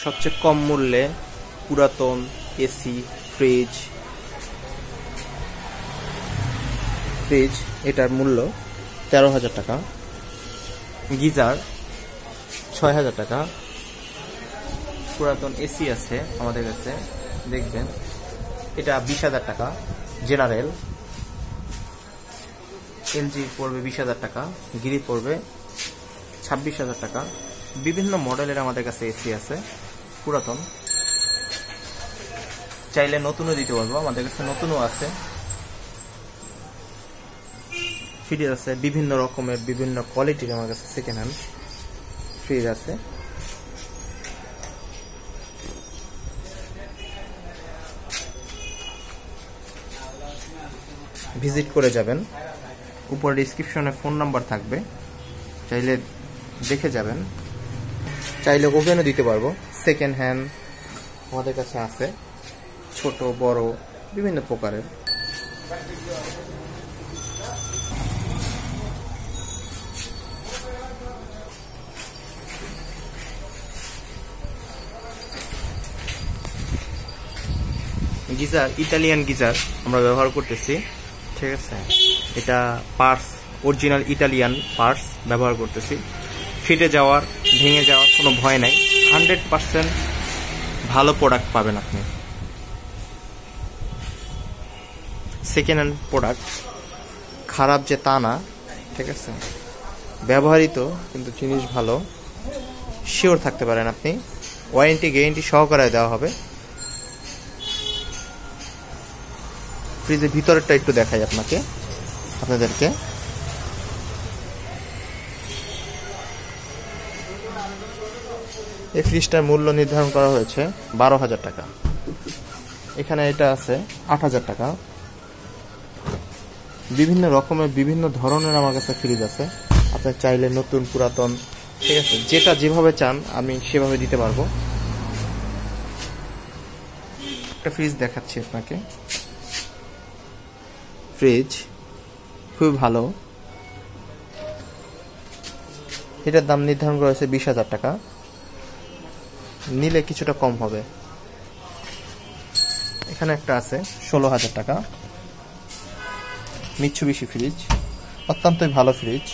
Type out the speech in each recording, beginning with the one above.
সবচেয়ে কম মূল্যে পুরাতন এসি ফ্রিজ এটার মূল্য 13,000 টাকা। গিজার 6,000 টাকা। পুরাতন এসি আছে আমাদের কাছে, দেখবেন এটা 20,000 টাকা। জেনারেল এলজি পড়বে 20,000 টাকা। গিরি পড়বে 26,000 টাকা। বিভিন্ন মডেলের আমাদের কাছে এসি আছে পুরাতন, চাইলে নতুনও দিতে পারবো, আমাদের কাছে নতুনও আছে। ফ্রিজ আছে বিভিন্ন রকমের, বিভিন্ন কোয়ালিটির আমার কাছে সেকেন্ড হ্যান্ড ফ্রিজ আছে। ভিজিট করে যাবেন, উপরে ডিসক্রিপশনে ফোন নাম্বার থাকবে, চাইলে দেখে যাবেন। চাইলে ওভেনও দিতে পারবো, সেকেন্ড হ্যান্ড আমাদের কাছে আছে, ছোট বড় বিভিন্ন প্রকারের। গিজার ইতালিয়ান গিজার আমরা ব্যবহার করতেছি, ঠিক আছে। এটা পার্টস অরিজিনাল ইতালিয়ান পার্টস ব্যবহার করতেছি। ফেটে যাওয়ার, ভেঙে যাওয়ার কোনো ভয় নাই, 100% ভালো প্রোডাক্ট পাবেন আপনি। সেকেন্ড হ্যান্ড প্রোডাক্ট খারাপ যে তা না, ঠিক আছে, ব্যবহৃত কিন্তু জিনিস ভালো, শিওর থাকতে পারেন আপনি। ওয়ারেন্টি গ্যারেন্টি সহকারে দেওয়া হবে। ফ্রিজের ভিতরেরটা একটু দেখাই আপনাদেরকে। এই ফ্রিজটার মূল্য নির্ধারণ করা হয়েছে 12,000 টাকা। এখানে এটা আছে 8,000 টাকা। বিভিন্ন রকমের বিভিন্ন ধরনের আমার কাছে ফ্রিজ আছে, আপনি চাইলে নতুন পুরাতন, ঠিক আছে, যেটা যেভাবে চান আমি সেভাবে দিতে পারবো। একটা ফ্রিজ দেখাচ্ছি আপনাকে। ফ্রিজ খুব ভালো, এটার দাম নির্ধারণ করা হয়েছে 20,000 টাকা, নিলে কিছুটা কম হবে। এখানে একটা আছে 16,000 টাকা, মিৎসুবিশি ফ্রিজ, অত্যন্তই ভালো ফ্রিজ।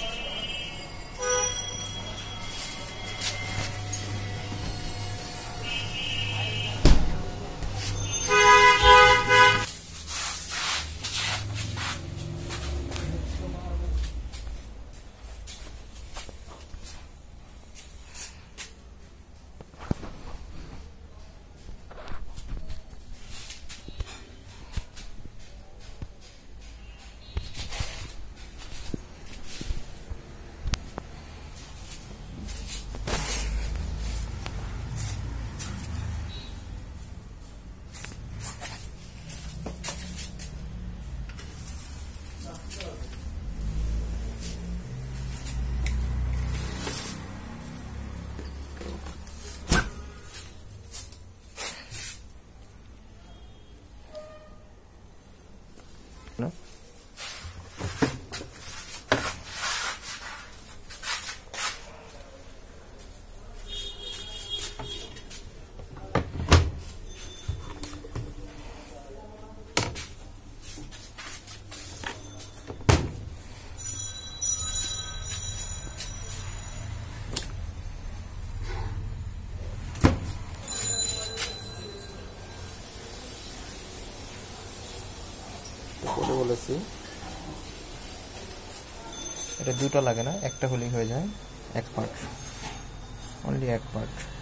বলেছি এটা দুটো লাগে না, একটা হলেই হয়ে যায়, এক পার্ট, অনলি এক পার্ট।